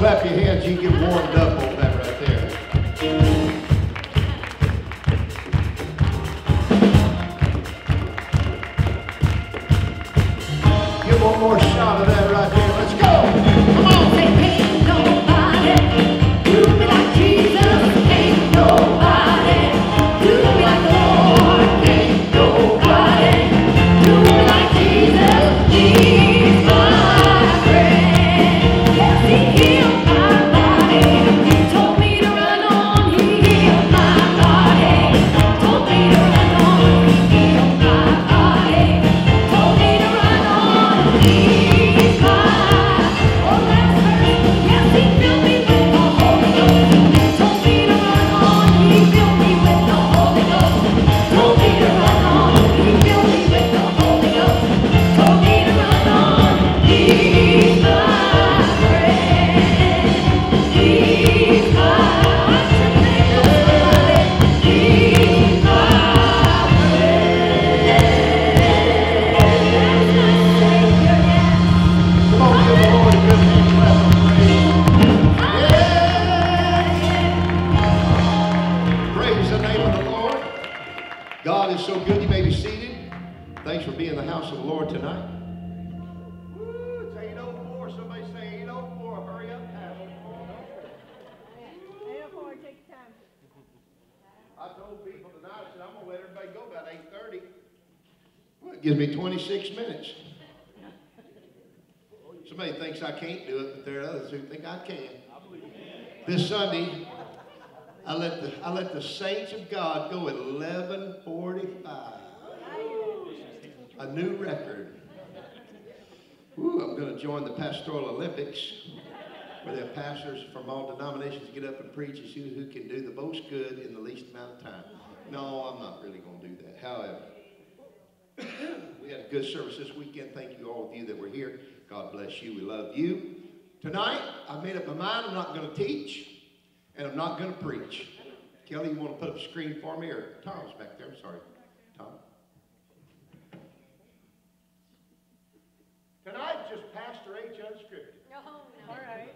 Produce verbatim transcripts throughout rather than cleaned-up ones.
clap your hands, you get warmed up on that right there. Give one more shot of that right there. Let's go. Come on. Say, ain't nobody do me like Jesus. Ain't nobody do me like the Lord. Ain't nobody do me like Jesus. He's my friend. Yes, he healed my body. He told me to run on. He healed my body. Told me to run on. He healed my body. Told me to run on. He's my oh, that's her. Yes, he filled me with the Holy Ghost. Told me to run on. He filled me with the Holy Ghost. Told me to run on. He filled me with the Holy Ghost. Told me to run on. He's my friend. He's my what's your name, somebody? He's my friend. That's my Savior, yes. Come on, give the Lord a good hand clap of praise. Yeah. Praise the name of the Lord. God is so good. You may be seated. Thanks for being in the house of the Lord tonight. Woo, it's eight oh four. Somebody say eight oh four. Hurry up, Pastor. eight oh four, take your time. I told people tonight, I said, I'm going to let everybody go about eight thirty. Well, it gives me twenty-six minutes. Somebody thinks I can't do it, but there are others who think I can. This Sunday, I let the, I let the saints of God go at eleven forty-five. A new record. Ooh, I'm going to join the Pastoral Olympics, where they have pastors from all denominations get up and preach and see who can do the most good in the least amount of time. No, I'm not really going to do that. However, we had a good service this weekend. Thank you, all of you that were here. God bless you. We love you. Tonight, I've made up my mind. I'm not going to teach, and I'm not going to preach. Kelly, you want to put up a screen for me? Or Tom's back there. I'm sorry. Tom. Tonight, just Pastor H unscripted. No, no. All right.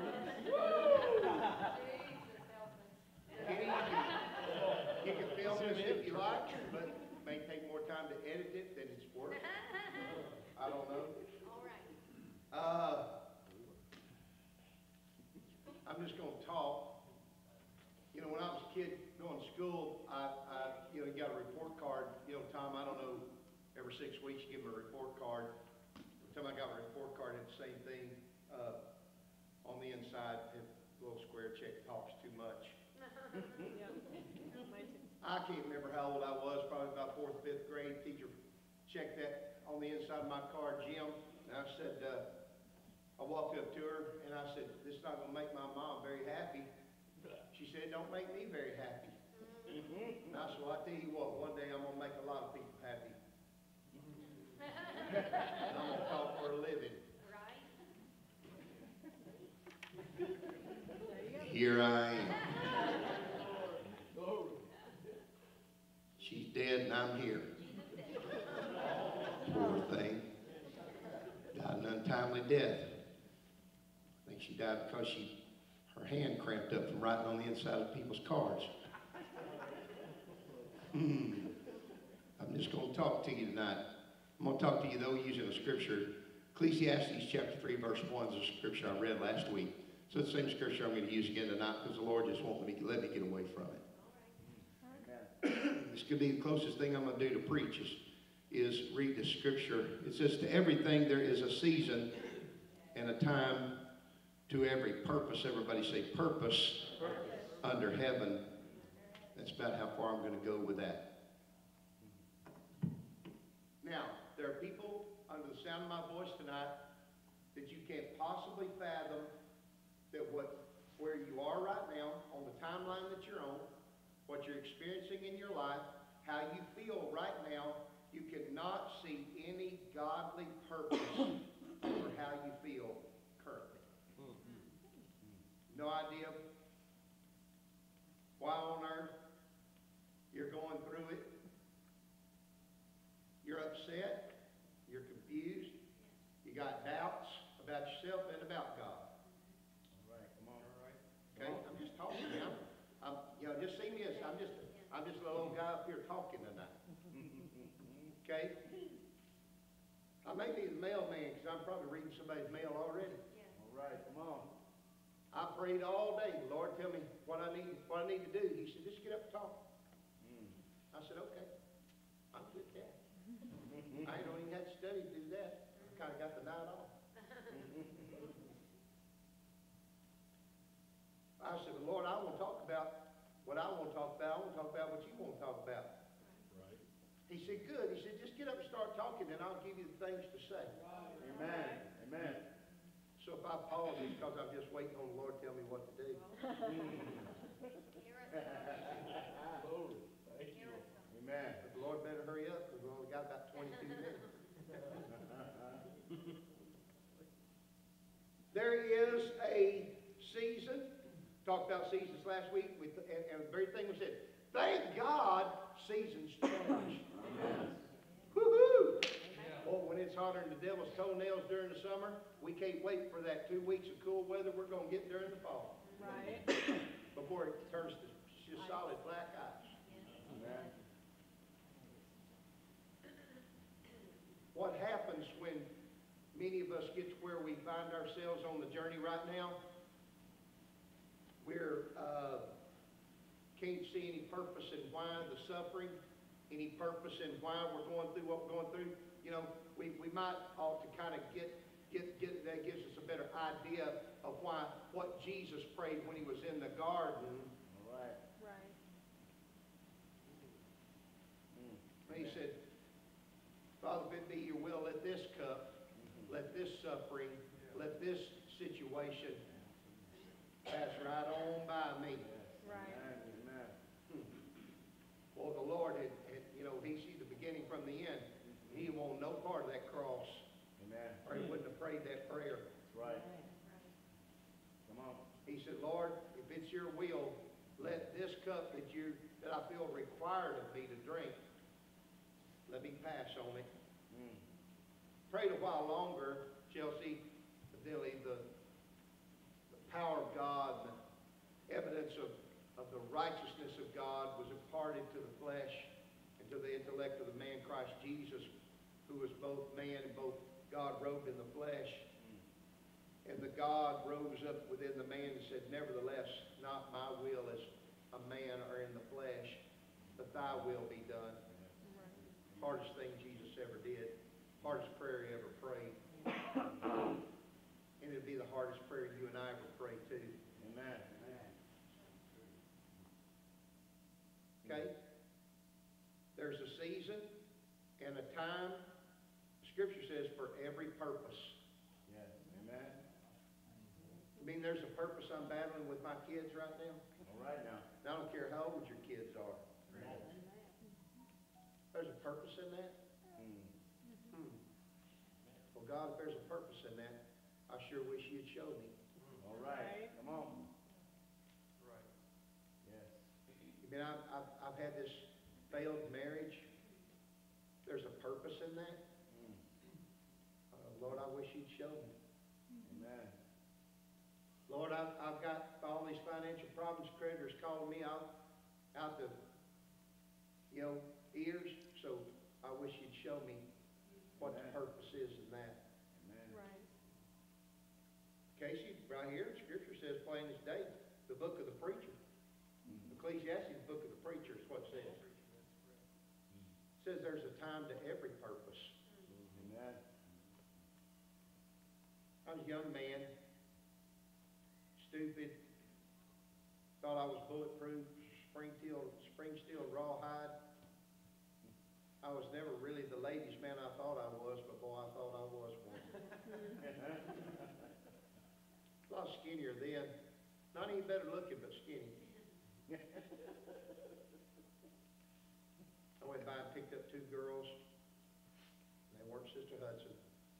You can film this if you like, but it may take more time to edit it than it's worth. I don't know. All right. Uh, I'm just going to talk. You know, when I was a kid going to school, I, I, you know, you got a report card. You know, Tom, I don't know, every six weeks you give them a report card. Every time I got my report card, it's the same thing. Uh, on the inside, a little square check, talks too much. I can't remember how old I was, probably about fourth, fifth grade. Teacher checked that on the inside of my card, Jim. And I said, uh, I walked up to her and I said, this is not going to make my mom very happy. She said, it don't make me very happy. And I said, well, I tell you what, one day I'm going to make a lot of people happy. And I'm going to talk for a living. Here I am. She's dead and I'm here. Poor thing. Died an untimely death. I think she died because she, her hand cramped up from writing on the inside of people's cards. Hmm. I'm just going to talk to you tonight. I'm going to talk to you, though, using a scripture. Ecclesiastes chapter three, verse one is a scripture I read last week. So it's the same scripture I'm going to use again tonight because the Lord just won't let me, let me get away from it. This could be the closest thing I'm going to do to preach is, is read the scripture. It says, to everything there is a season and a time to every purpose. Everybody say purpose, purpose. Under heaven. That's about how far I'm going to go with that. Now, there are people under the sound of my voice tonight that you can't possibly fathom that what, where you are right now, on the timeline that you're on, what you're experiencing in your life, how you feel right now, you cannot see any godly purpose for how you feel currently. No idea why on earth you're going through it. You're upset. You're confused. You got doubts about yourself and about God. here talking tonight. Okay? I may be the mailman because I'm probably reading somebody's mail already. All right, come on. I prayed all day. Lord, tell me what I need, what I need to do. He said, just get up and talk. Mm. I said, okay. I'm good at that. I ain't even had to study to do that. I kind of got the night off. I said, well, Lord, I want to talk about what I want to talk about. I want to talk about what you want to talk about. Right. He said, good. He said, just get up and start talking, and I'll give you the things to say. Amen. Amen. So if I pause, it's because I'm just waiting on the Lord to tell me what to do. Glory. Thank you. Amen. But the Lord better hurry up because we only got about twenty-two minutes. There is a season. Talked about seasons last week, with, and, and the very thing was said. Thank God seasons change. Woo-hoo! Well, when it's hotter than the devil's toenails during the summer, we can't wait for that two weeks of cool weather we're going to get during the fall. Right. Before it turns to just solid black ice. Amen. What happens when many of us get to where we find ourselves on the journey right now? We're uh, can't see any purpose in why the suffering, any purpose in why we're going through what we're going through. You know, we, we might ought to kind of get get get that gives us a better idea of why what Jesus prayed when he was in the garden. All right. Right. Mm. He said, Father, if it be your will, let this cup, let this suffering, let this situation pass right on by me. Right. Amen. Hmm. Well, the Lord had, had, you know, he sees the beginning from the end. He won't no part of that cross, Amen. or he wouldn't have prayed that prayer. That's right. Come on. He said, Lord, if it's your will, let this cup that you that I feel required of me to drink, let me pass on it. Mm. Prayed a while longer, Chelsea, Dilly, the, the power of God, the evidence of, of the righteousness of God was imparted to the flesh and to the intellect of the man Christ Jesus, who was both man and both God robed in the flesh. And the God rose up within the man and said, nevertheless, not my will as a man or in the flesh, but thy will be done. Hardest thing Jesus ever did. Hardest prayer he ever prayed. And it'd be the hardest prayer you and I ever pray too. Amen. Okay? There's a season and a time. Scripture says for every purpose. Yes. Amen. I mean, there's a purpose I'm battling with my kids right now. All right now. And I don't care how old your kids are. There's a purpose in that. Mm. Hmm. Well, God, if there's a purpose in that, I sure wish you'd show me. All right. Right. Come on. Right. Yes. I mean, I've, I've, I've had this failed marriage. There's a purpose in that. Mm. Uh, Lord, I wish you'd show me. Amen. Lord, I've, I've got all these financial problems, creditors calling me out, out the, you know, ears. So I wish you'd show me what the Amen. purpose is in that. Amen. Right. Casey, right here, Scripture says plain as day, the book of the preacher. Mm. Ecclesiastes, the book of the preacher is what it says. It says there's a time to every purpose. Amen. I was a young man, stupid, thought I was bulletproof, spring steel, spring steel rawhide. I was never really the ladies' man I thought I was, but boy, I thought I was one. A lot skinnier then. Not any better looking, but skinny. I went by and picked up two girls. And they weren't Sister Hudson.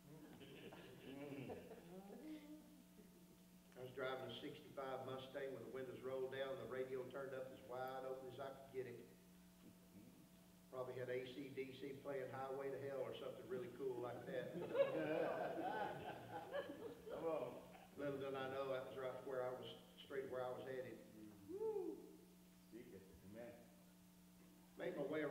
I was driving a sixty-five Mustang with the windows rolled down, the radio turned up as wide open as I could get it. Probably had A C D C playing Highway to Hell or something really cool like that. Come on. Little did I know that was right where I was, straight where I was headed. Seek it. Amen. Made my way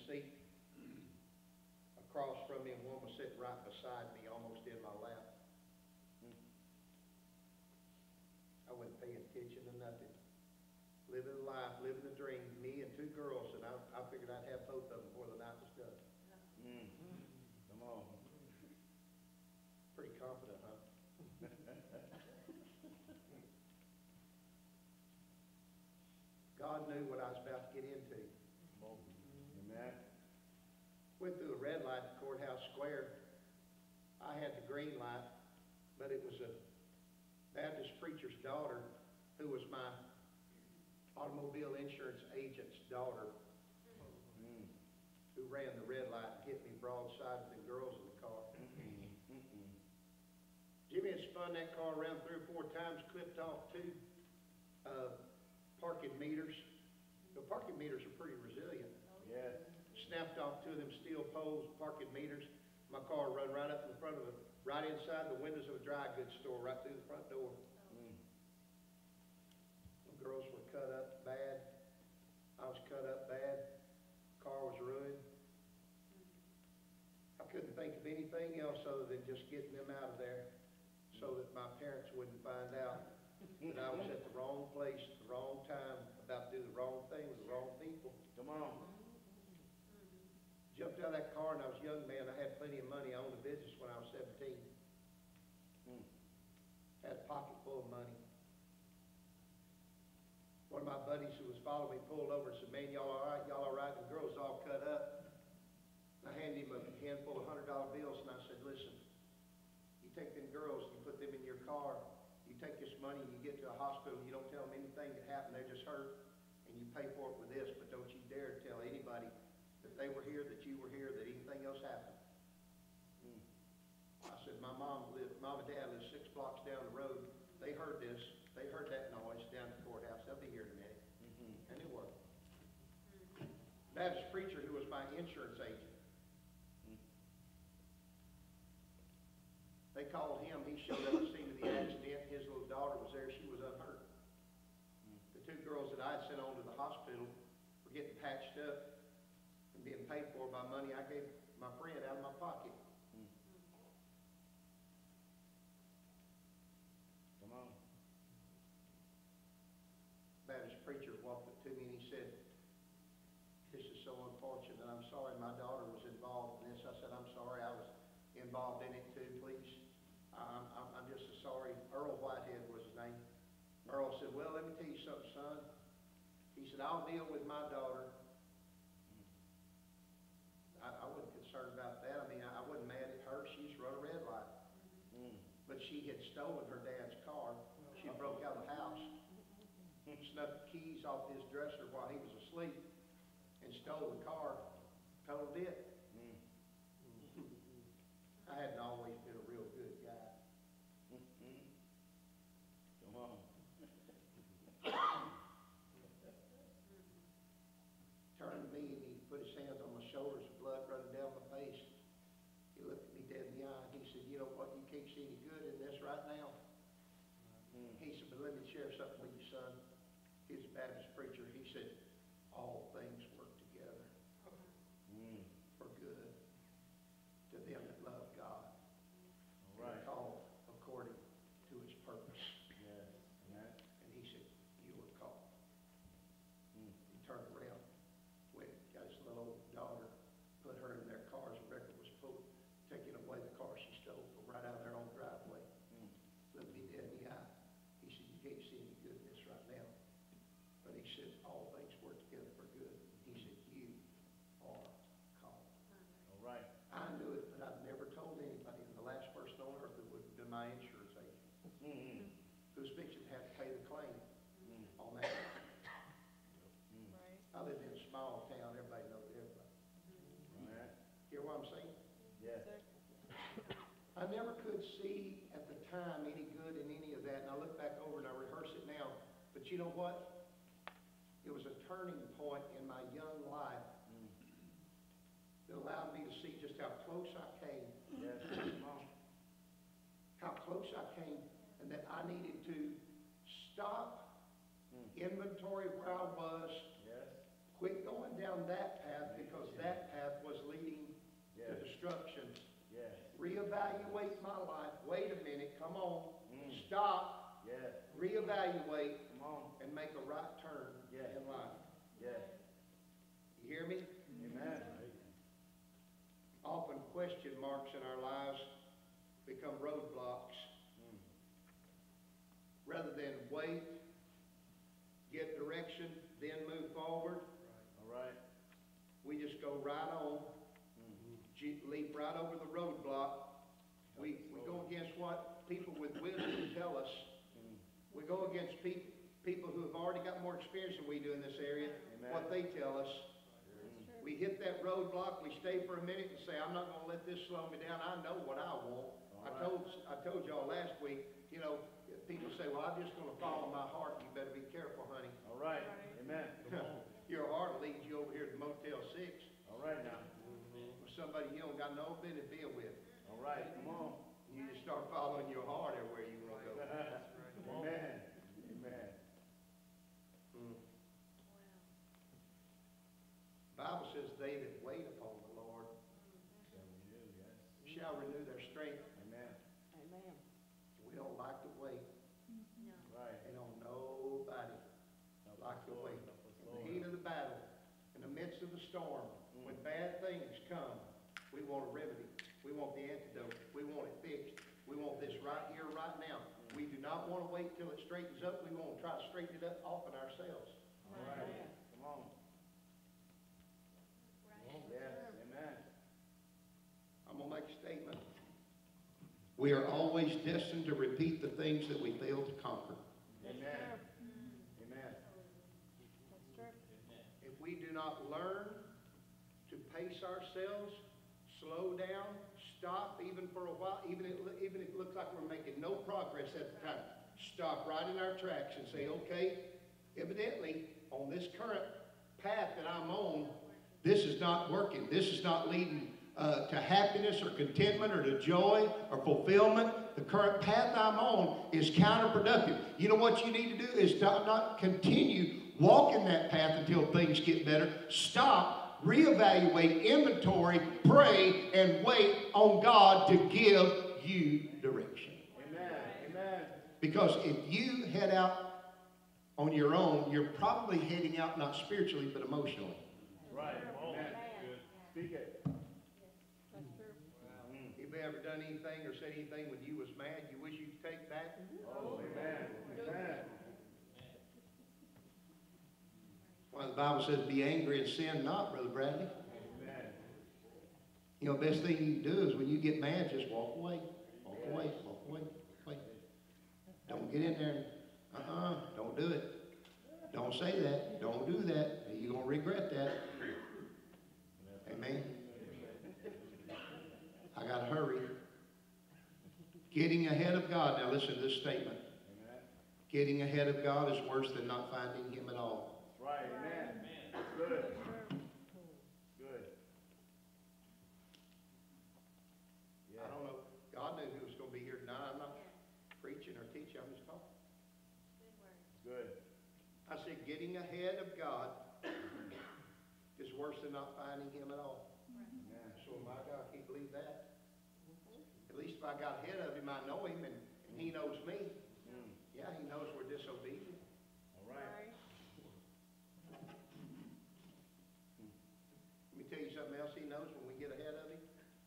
seat across from me, and one was sitting right beside me, almost in my lap. I wasn't paying attention to nothing. Living a life, living a dream, me and two girls, and I, I figured I'd have both of them before the night was done. Mm. Come on. Pretty confident, huh? God knew what I was about to get into. Come on. Amen. Went through a red light at Courthouse Square. I had the green light, but it was a Baptist preacher's daughter who was my automobile insurance agent's daughter Mm. who ran the red light and hit me broadside with the girls in the car. Mm-mm. Jimmy had spun that car around three or four times, clipped off two uh, parking meters. The parking meters are pretty resilient. Yes. Snapped off two of them steel poles, parking meters. My car run right up in the front of it, right inside the windows of a dry goods store, right through the front door. Mm. The girls were cut up bad. I was cut up bad. Car was ruined. I couldn't think of anything else other than just getting them out of there so that my parents wouldn't find out that I was at the wrong place at the wrong time, about to do the wrong thing with the wrong people. Come on. Jumped out of that car, and I was a young man. I had plenty of money. I owned a business when I was seventeen. Mm. Had a pocket full of money. One of my buddies who was following me pulled over and said, "Man, y'all all right? Y'all all right?" The girl's all cut up. I handed him a handful of hundred dollar bills, and I said, "Listen, you take them girls, you put them in your car, you take this money, and you get to a hospital, you don't tell them anything that happened, they're just hurt, and you pay for it with this, but don't you dare tell anybody that they were here, that you were here, that anything else happened." Mm. I said, "My mom lived, mom and dad lived six blocks down the road. They heard this. They heard that noise down at the courthouse. They'll be here in a minute." Mm-hmm. And they were. Baptist preacher who was my insurance agent. Mm. They called him. He showed up to the scene of the accident. His little daughter was there. She was unhurt. Mm. The two girls that I had sent on to the hospital were getting patched up and being paid for by money I gave my friend out of my pocket. Mm. Come on. Baptist preacher walked up to me and he said, "This is so unfortunate. I'm sorry my daughter was involved in this." I said, "I'm sorry I was involved in it too, please. I'm, I'm, I'm just so sorry." Earl Whitehead was his name. Earl said, "Well, let me tell you something, son." He said, "I'll deal with my daughter." I, I wasn't concerned about that. I mean, I, I wasn't mad at her. She's run a red light. Mm. But she had stolen her dad's car. She broke out of the house, snuck the keys off his dresser while he was asleep, and stole the car, totaled it. Mm. I hadn't always been a real good guy. Mm-hmm. Come on. Turned to me and he put his hands on my shoulders, blood running down my face. He looked at me dead in the eye and he said, "You know what? You can't see any good in this right now." Mm. He said, "But let me share something with you, son." He was a Baptist preacher. He said, "All things work together Mm. for good to them that love God, All right. and called according to his purpose." Yes. Amen. And he said, "You were called." Mm. He turned around, went, got his little old daughter, put her in their car as a record was pulled, taking away the car she stole from right out of their own driveway. Mm. Looked me dead in the eye. He said, "You can't see any good in this right now." But he said, "All things work together for good." He said, "You are called." All right. I knew it, but I've never told anybody. And the last person on earth that would have been my insurance agent, Mm-hmm. who's fixing to have to pay the claim Mm. on that. Mm. Right. I lived in a small town. Everybody knows everybody. All right. Hear what I'm saying? Yes. I never could see at the time any good in any of that, and I look back over and I rehearse it now. But you know what? It was a turning point in my young life Mm. that allowed me to see just how close I came, Yes. Come on. how close I came, and that I needed to stop, Mm. inventory where I was, Yes. quit going down that path, because that reevaluate Come on. and make a right turn Yeah. in life. Yes. You hear me? Amen. Often question marks in our lives become roadblocks. Mm. Rather than wait, get direction, then move forward, All right. we just go right on, Mm. je- leap right over the roadblock. We, we go against what people with wisdom tell us. Mm. We go against people, people who have already got more experience than we do in this area, Amen. what they tell us. Mm. We hit that roadblock, we stay for a minute and say, I'm not gonna let this slow me down, I know what I want. I All right. told, I told y'all last week, you know, people say, well, I'm just gonna follow my heart. You better be careful, honey. All right. Amen. Your heart leads you over here to Motel Six All right now. with somebody you don't got no business being with. All right. Come on. You just start following your heart everywhere you wanna go. Amen. Amen. Mm. Bible says, they that wait upon the Lord shall renew their strength. Amen. Amen. We don't like to wait. Right. They don't nobody like to wait. In the heat of the battle, in the midst of the storm, when bad things come, we want a remedy. We want the antidote. We want it fixed. We want this right here, right now. We do not want to wait till it straightens up. We want to try to straighten it up often ourselves. All right. Come on. Yes. Amen. I'm going to make a statement. We are always destined to repeat the things that we fail to conquer. Amen. Amen. That's true. If we do not learn to pace ourselves, slow down, stop even for a while, even if, even if it looks like we're making no progress at the time, stop right in our tracks and say, okay, evidently on this current path that I'm on, this is not working. This is not leading uh, to happiness or contentment or to joy or fulfillment. The current path I'm on is counterproductive. You know what you need to do is not, not continue walking that path until things get better. Stop, reevaluate, inventory, pray, and wait on God to give you direction. Amen. Amen. Because if you head out on your own, you're probably heading out not spiritually but emotionally. Right. Amen. Speak it. That's true. Mm. Anybody ever done anything or said anything when you was mad you wish you could take back? Oh, amen. Amen. Well, the Bible says be angry and sin not, Brother Bradley. Amen. You know, best thing you can do is when you get mad, just walk away. Walk away, walk away, wait. Don't get in there and, uh-uh, don't do it. Don't say that. Don't do that. You're going to regret that. Amen. I got to hurry. Getting ahead of God. Now listen to this statement. Amen. Getting ahead of God is worse than not finding Him at all. Right. Amen. Good. Good. Yeah. I don't know. God knew who was going to be here tonight. I'm not preaching or teaching. I'm just talking. Good. I said getting ahead of God is worse than not finding Him at all. Amen. So my God, I can't believe that. At least if I got ahead of Him, I know Him and, and He knows me. Mm. Yeah, He knows we're disobedient. All right. Let me tell you something else He knows when we get ahead of Him.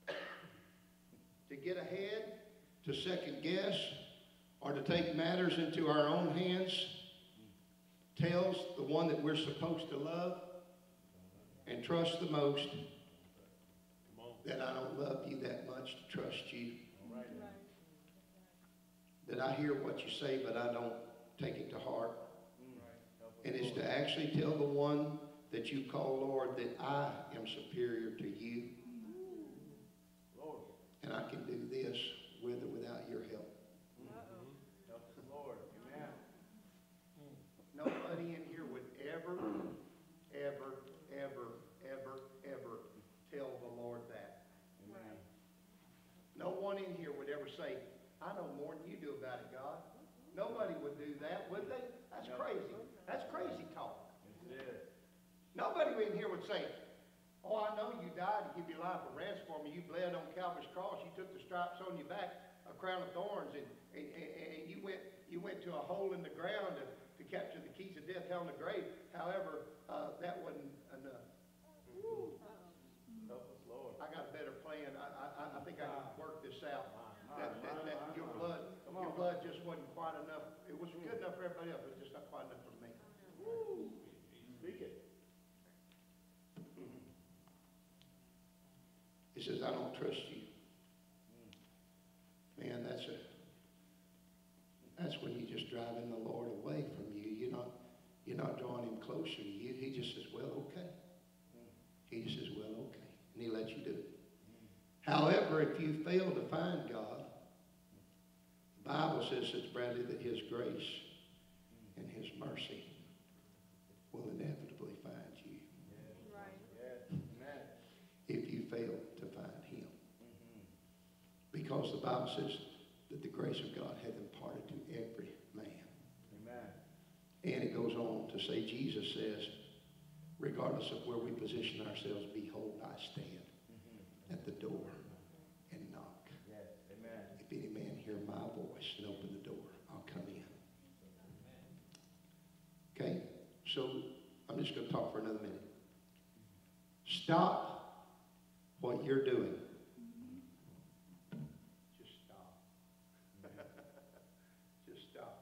To get ahead, to second guess, or to take matters into our own hands tells the one that we're supposed to love and trust the most that I don't love you that much to trust you. All right. That I hear what you say, but I don't take it to heart. Mm. Help us, And it's Lord. to actually tell the one that you call Lord that I am superior to you. Lord. And I can do this with or without your help. Help us, Lord. Amen. Nobody in here would ever, ever, ever, ever, ever tell the Lord that. Amen. No one in here would ever say, I know more than you do about it, God. Nobody would do that, would they? That's No. crazy. That's crazy talk. Yes, it is. Nobody in here would say, oh, I know you died to give your life a ransom for me. You bled on Calvary's cross. You took the stripes on your back, a crown of thorns, and, and, and, and you went you you went to a hole in the ground to, to capture the keys of death, hell, and the grave. However, uh, that wasn't enough. Help us, Lord. I got a better plan. I, I, I think I can work this out. That, that, that your blood, your blood just wasn't quite enough. It was good enough for everybody else, but just not quite enough for me. Speak it. He says, I don't trust you. Man, that's a, that's when you just driving the Lord away from you. You're not, you're not drawing him closer to you. He just says, well, okay. He just says, well, okay. And he lets you do it. However, if you fail to find God, the Bible says, Sister Bradley, that his grace and his mercy will inevitably find you Right. Yes. Amen. if you fail to find him. Because the Bible says that the grace of God hath imparted to every man. Amen. And it goes on to say, Jesus says, regardless of where we position ourselves, behold, I stand at the door and knock. Yes. Amen. If any man hear my voice and open the door, I'll come in. Okay? So I'm just going to talk for another minute. Stop what you're doing. Just stop. Just stop.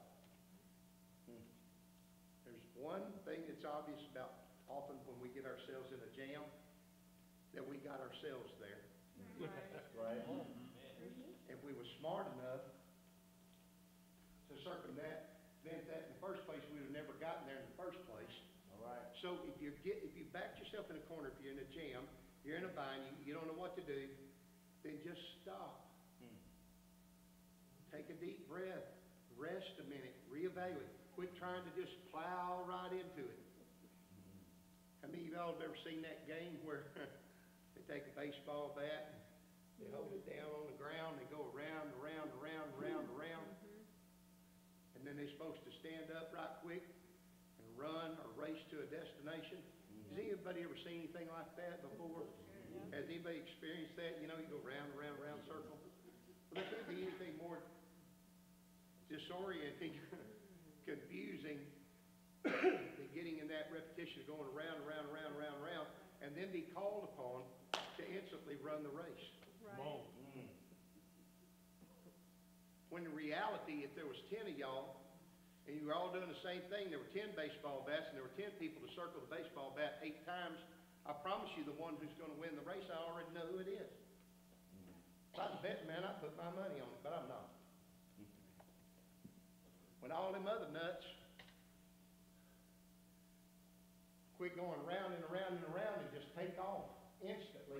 There's one thing that's obvious about often when we get ourselves in a jam, that we got ourselves there. Right. If we were smart enough to circumvent that in the first place, we would have never gotten there in the first place. All right. So if you get, if you backed yourself in a corner, if you're in a jam, you're in a bind, you, you don't know what to do, then just stop. Hmm. Take a deep breath, rest a minute, reevaluate. Quit trying to just plow right into it. How many of y'all have ever seen that game where they take a baseball bat, they hold it down on the ground, they go around, around, around, around, around, and then they're supposed to stand up right quick and run or race to a destination? Has anybody ever seen anything like that before? Has anybody experienced that? You know, you go round, around, around, circle. Well, there can't be anything more disorienting, confusing than getting in that repetition of going around, around, around, around, around, and then be called upon to instantly run the race. Right. When in reality, if there was ten of y'all, and you were all doing the same thing, there were ten baseball bats, and there were ten people to circle the baseball bat eight times, I promise you the one who's going to win the race, I already know who it is. If I was betting, man, I'd put my money on it, but I'm not. When all them other nuts quit going around and around and around and just take off instantly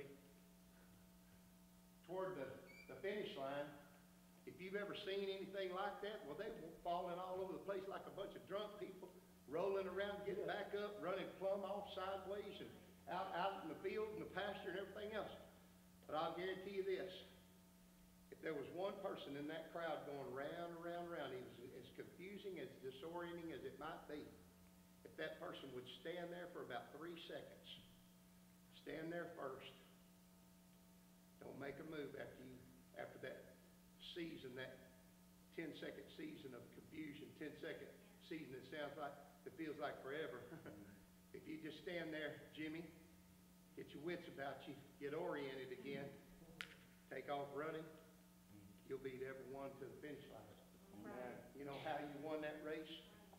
toward the, the finish line, if you've ever seen anything like that, well, they were falling all over the place like a bunch of drunk people, rolling around, getting back up, running plumb off sideways and out, out in the field and the pasture and everything else. But I'll guarantee you this, if there was one person in that crowd going round and round and round, it was as confusing, as disorienting as it might be, if that person would stand there for about three seconds, stand there first, don't make a move after you, after that season, that ten second season of confusion, ten second season that sounds like, that feels like forever. If you just stand there, Jimmy, get your wits about you, get oriented again, take off running, you'll beat everyone to the finish line. Right. You know how you won that race?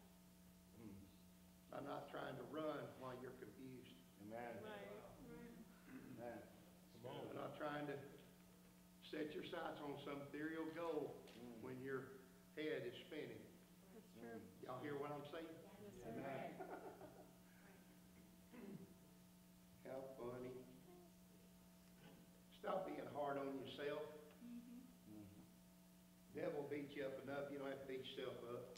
By not trying to run while you're confused. Amen. Right. Amen. By not trying to set your sights on some ethereal goal when your head is spinning. That's true. Y'all hear what I'm saying? Yes, sir. Amen. How funny. Stop being hard on yourself. Devil beat you up enough, you don't have to beat yourself up.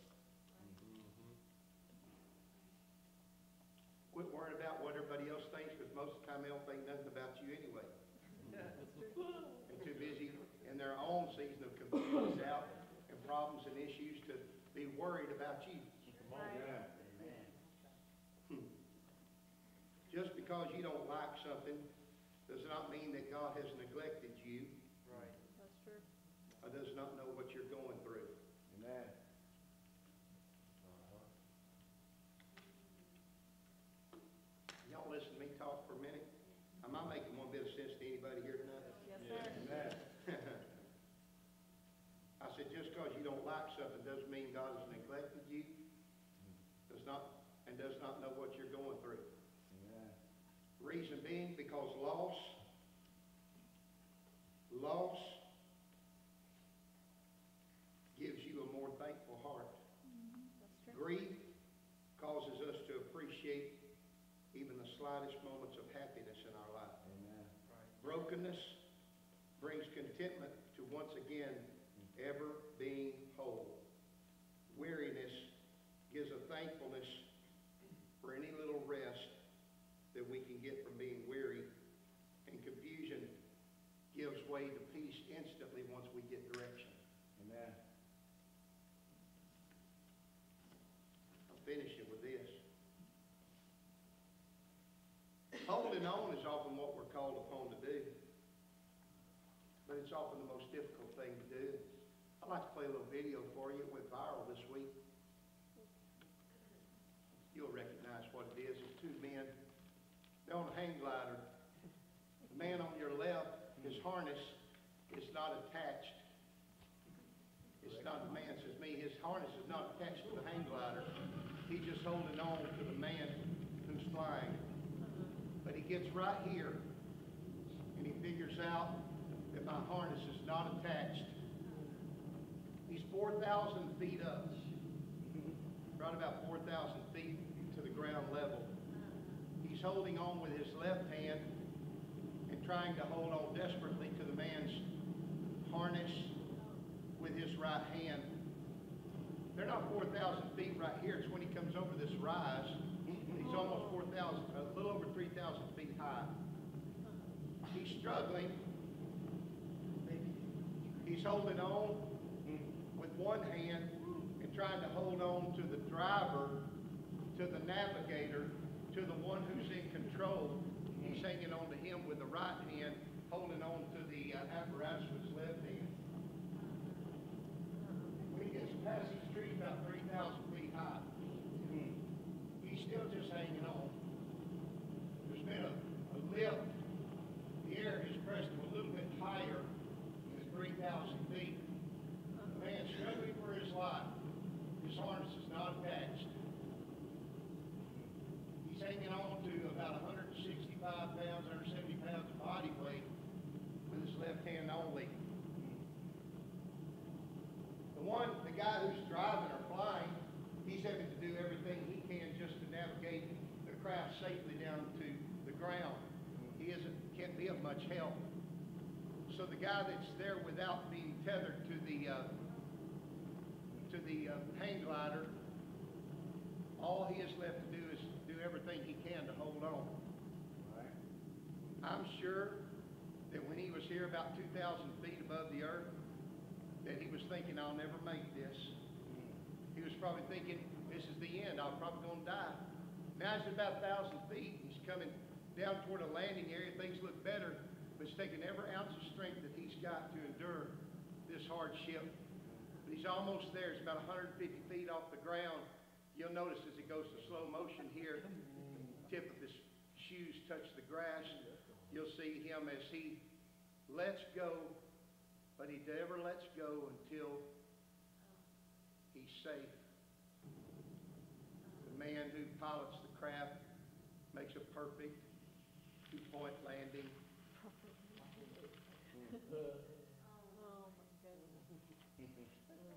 Quit worrying about what everybody else thinks, because most of the time they don't think nothing about you anyway. They're too busy in their own season of confusion, doubt, and problems and issues to be worried about you. Right. Hmm. Just because you don't like something does not mean that God has neglected you Right. That's true. or does not know what you're going through. Amen. thankful heart. That's true. Grief causes us to appreciate even the slightest moments of happiness in our life. Amen. Brokenness brings contentment to once again ever being whole. Weariness gives a thankfulness for any little rest that we can get from being weary. And confusion gives way to peace instantly once we get direction. Amen. I'll finish it with this. Holding on is often what we're called upon to do. But it's often the most difficult thing to do. I'd like to play a little video for you. It went viral this week. You'll recognize what it is. It's two men. They're on a hang glider. The man on your left, his harness is not attached. It's not, the man says me, his harness is not attached to the hang glider. He's just holding on to the man who's flying. But he gets right here, and he figures out that my harness is not attached. He's four thousand feet up, right about four thousand feet to the ground level. He's holding on with his left hand and trying to hold on desperately to the man's harness with his right hand. They're not four thousand feet right here. It's when he comes over this rise. He's almost four thousand, a little over three thousand feet high. He's struggling. He's holding on with one hand and trying to hold on to the driver, to the navigator, to the one who's in control. He's hanging on to him with the right hand, holding on to the uh, apparatus with his left hand. When he gets past these trees about three thousand feet high, he's still just hanging on. There's been a, a lift. The air has pressed him a little bit higher than three thousand feet. The man's struggling for his life. His harness is not attached. He's hanging on to about one hundred sixty-five pounds, one hundred seventy pounds of body weight with his left hand only. The one, the guy who's driving or flying, he's having to do everything he can just to navigate the craft safely down to the ground. He isn't, can't be of much help. So the guy that's there without being tethered to the uh, to the uh, hang glider, all he is left to do is do everything he can to hold on. Right. I'm sure that when he was here about two thousand feet above the earth, that he was thinking, I'll never make this. He was probably thinking, this is the end. I'm probably going to die. Now he's at about one thousand feet. He's coming down toward a landing area. Things look better, but it's taking every ounce of strength that he's got to endure this hardship. But he's almost there. It's about one hundred fifty feet off the ground. You'll notice as he goes to slow motion here, the tip of his shoes touch the grass. You'll see him as he lets go, but he never lets go until he's safe. The man who pilots the craft makes a perfect two-point landing. Oh my goodness.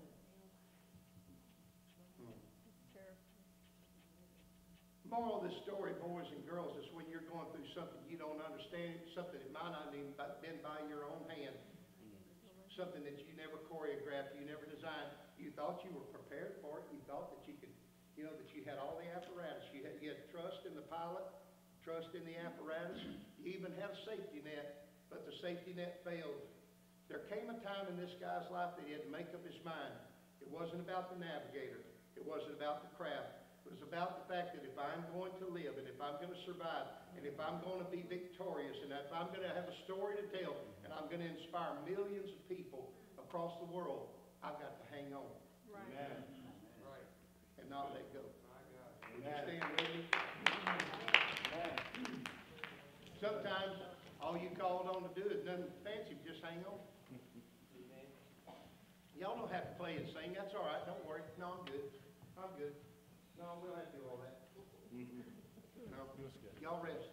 Terrible. Moral of this story, boys and girls, is when you're going through something you don't understand, something that might not even been by your own hand, something that you never choreographed, you never designed. You thought you were prepared for it. You thought that you could, you know, that you had all the apparatus. You had, you had trust in the pilot, trust in the apparatus. You even had a safety net, but the safety net failed. There came a time in this guy's life that he had to make up his mind. It wasn't about the navigator. It wasn't about the craft. It was about the fact that if I'm going to live and if I'm going to survive and if I'm going to be victorious and if I'm going to have a story to tell and I'm going to inspire millions of people across the world, I've got to hang on. Right. Amen. Right. And not let go. Would you Amen. stand with me? Amen. Sometimes all you called on to do is nothing fancy, just hang on. Y'all don't have to play and sing. That's all right. Don't worry. No, I'm good. I'm good. No, we don't have to do all that. No. Y'all rest.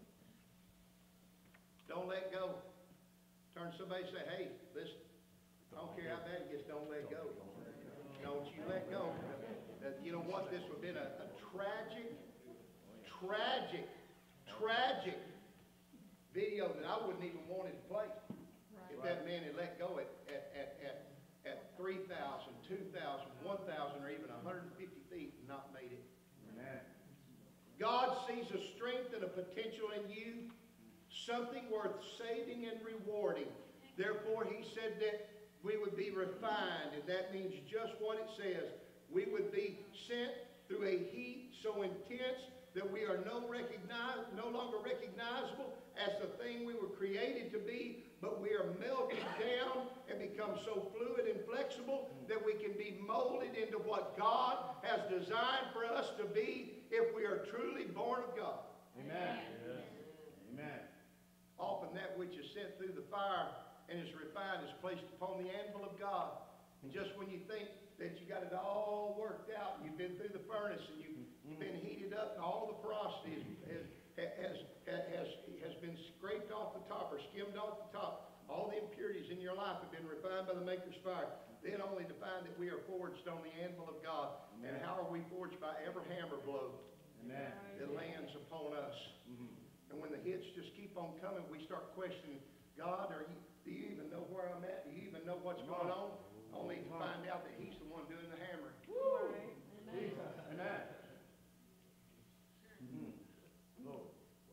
Don't let go. Turn to somebody and say, hey, listen, I don't care how bad it gets, don't let go. Don't you let go. Uh, you know what? This would have been a, a tragic, tragic, tragic video that I wouldn't even want to play if that man had let go at, at, at, at, at three thousand, two thousand, one thousand, or even one hundred fifty feet and not made it. Amen. God sees a strength and a potential in you, something worth saving and rewarding. Therefore, he said that we would be refined, and that means just what it says. We would be sent through a heat so intense that we are no, recognize, no longer recognizable as the thing we were created to be, but we are melted down and become so fluid and flexible that we can be molded into what God has designed for us to be if we are truly born of God. Amen. Amen. Often that which is sent through the fire and is refined is placed upon the anvil of God. And just when you think that you got it all worked out, and you've been through the furnace and you, you've been heated up and all the porosity has, has, has, has, has been scraped off the top or skimmed off the top, all the impurities in your life have been refined by the Maker's fire, then only to find that we are forged on the anvil of God. Amen. And how are we forged? By every hammer blow Amen. that lands upon us. Mm-hmm. And when the hits just keep on coming, we start questioning, God, are you, do you even know where I'm at? Do you even know what's going on? Only to find out that he's the one doing the hammering. Woo! Amen. Amen. Mm-hmm. Lord.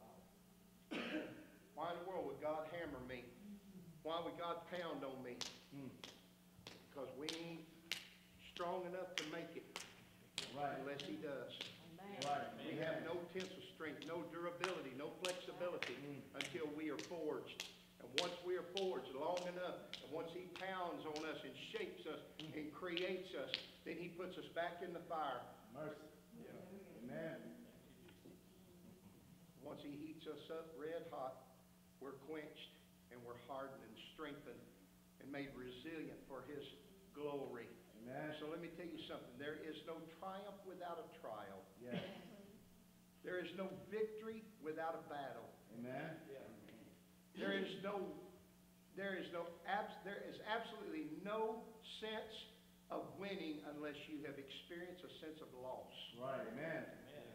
Why in the world would God hammer me? Why would God pound on me? Mm. Because we ain't strong enough to make it Right. unless he does. Right. We have no tensile strength, no durability, no flexibility until we are forged. And once we are forged long enough, and once he pounds on us and shapes us and creates us, then he puts us back in the fire. Mercy. Amen. Once he heats us up red hot, we're quenched and we're hardened and strengthened and made resilient for his glory. Amen. So let me tell you something. There is no triumph without a trial. Yes. There is no victory without a battle. Amen. There is no, there is no, abs, there is absolutely no sense of winning unless you have experienced a sense of loss. Right. Amen.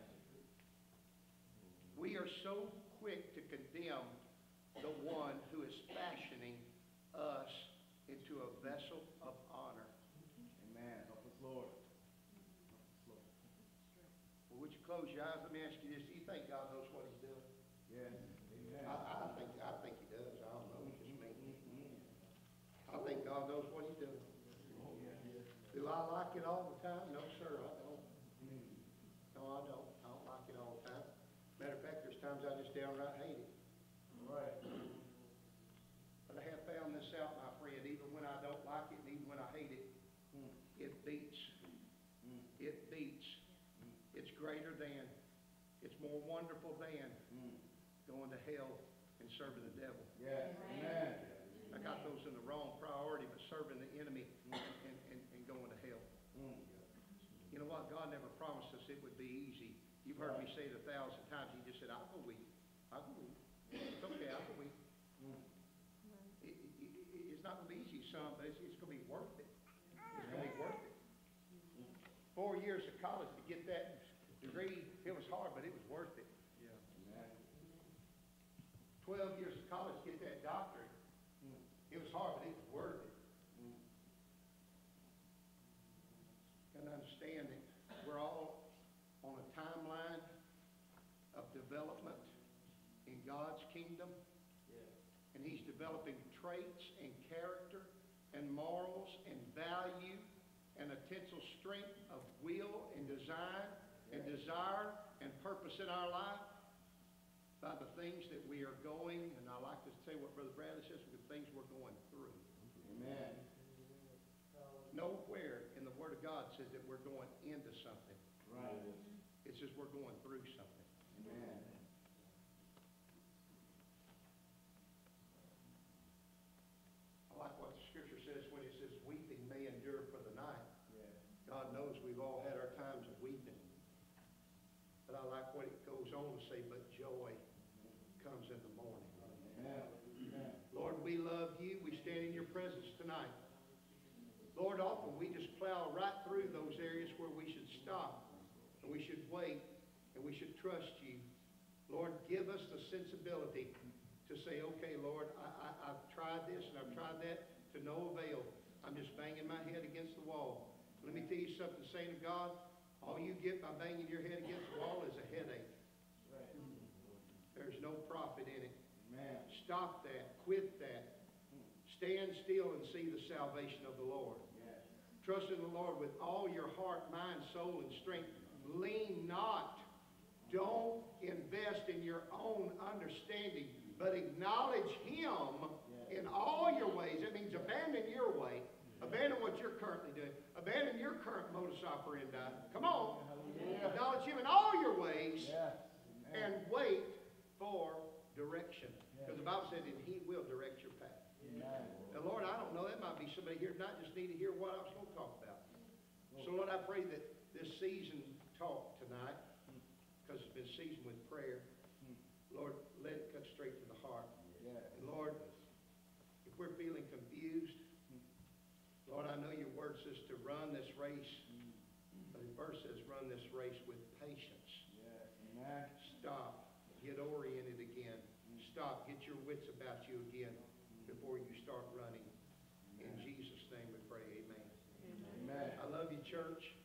We are so quick to condemn the one who is fashioning us into a vessel of honor. Amen. Help us, Lord. Well, would you close your eyes? Let me ask you this. Do you think God knows what he's doing? Yes. Amen. I, I think I think he does. I don't know. It's just me. I think God knows what he's doing. Do I like it all the time? No, sir, I don't. No, I don't. I don't like it all the time. Matter of fact, there's times I just downright hate it. Right. But I have found this out, my friend. Even when I don't like it, and even when I hate it, it beats. It beats. It's greater than. It's more wonderful than going to hell and serving the devil. Yes. Amen. I got those in the wrong priority, but serving the enemy and, and, and, and going to hell. You know what? God never promised us it would be easy. You've heard me say it a thousand times. He just said, I'll go with you. I'll go with you. It's okay. I'll go with you. It, it, it, it's not going to be easy, son, but it's, it's going to be worth it. It's going to be worth it. Four years of college to get that degree, it was hard, but it was worth it. Twelve years of college to get that doctorate, it was hard, but it was worth it. And understand that we're all on a timeline of development in God's kingdom. And he's developing traits and character and morals and value and a tensile strength of will and design and desire and purpose in our life by the things that we are going, and I like to say what Brother Bradley says, the things we're going through. Amen. Nowhere in the Word of God says that we're going into something. Right. It says we're going through something. Amen. I like what the Scripture says when it says weeping may endure for the night. Yeah. God knows we've all had our times of weeping. But I like what it goes on to say, but joy comes in the morning. Amen. Amen. Lord, we love you. We stand in your presence tonight. trust you. Lord, give us the sensibility to say, okay, Lord, I, I, I've tried this and I've tried that to no avail. I'm just banging my head against the wall. Let me tell you something, saint of God. All you get by banging your head against the wall is a headache. There's no profit in it. Amen. Stop that. Quit that. Stand still and see the salvation of the Lord. Yes. Trust in the Lord with all your heart, mind, soul, and strength. Lean not. Don't invest in your own understanding, but acknowledge Him in all your ways. That means abandon your way. Abandon what you're currently doing. Abandon your current modus operandi. Come on. Hallelujah. Acknowledge Him in all your ways Yes. and wait for direction. Because the Bible said that He will direct your path. Amen. Now, Lord, I don't know. That might be somebody here tonight just need to hear what I was going to talk about. So, Lord, I pray that this season talk tonight, because it's been seasoned with prayer, Lord, let it cut straight to the heart. Yes. And Lord, if we're feeling confused, Lord, I know your word says to run this race, but the verse says run this race with patience. Yes. Amen. Stop. Get oriented again. Stop. Get your wits about you again before you start running. In Jesus' name we pray, amen. Amen. I love you, church.